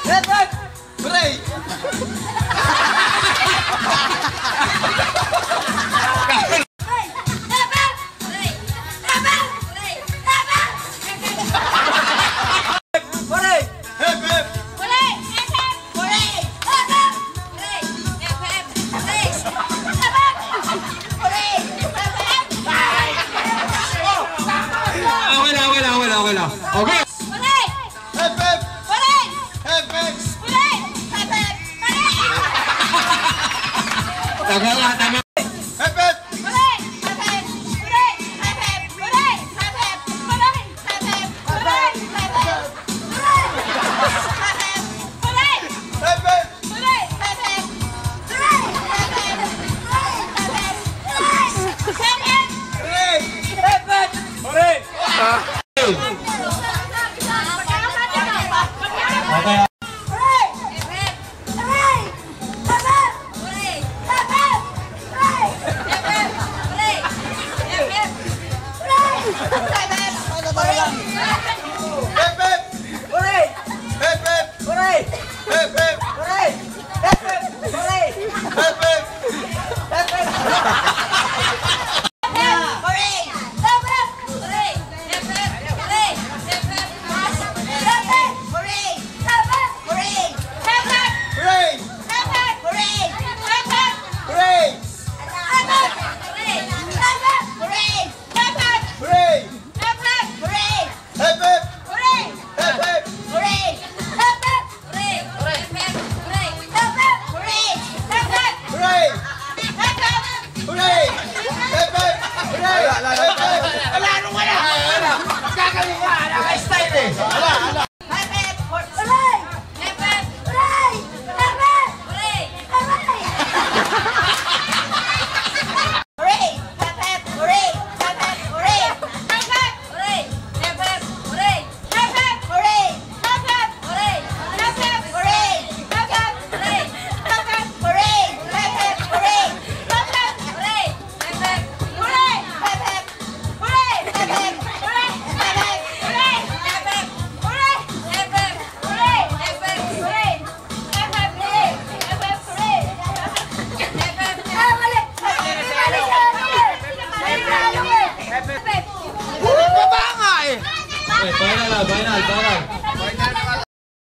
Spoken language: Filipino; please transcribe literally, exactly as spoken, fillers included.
Hep hep. Hooray! Okay. Hooray! Hep hep! Hooray! Hep hep! Hooray! Hep hep! Hooray! Tama nga, tama. Hep hep! Hooray! Hep hep! Hooray! Hep hep! Hooray! Hep hep! Hooray! Hep hep! Hooray! Hep hep! Hooray! Hooray! Hep hep! Hooray! Hep hep! Hooray! Hep hep! Hooray! Hep hep! Hooray! Okay. Final, final, final.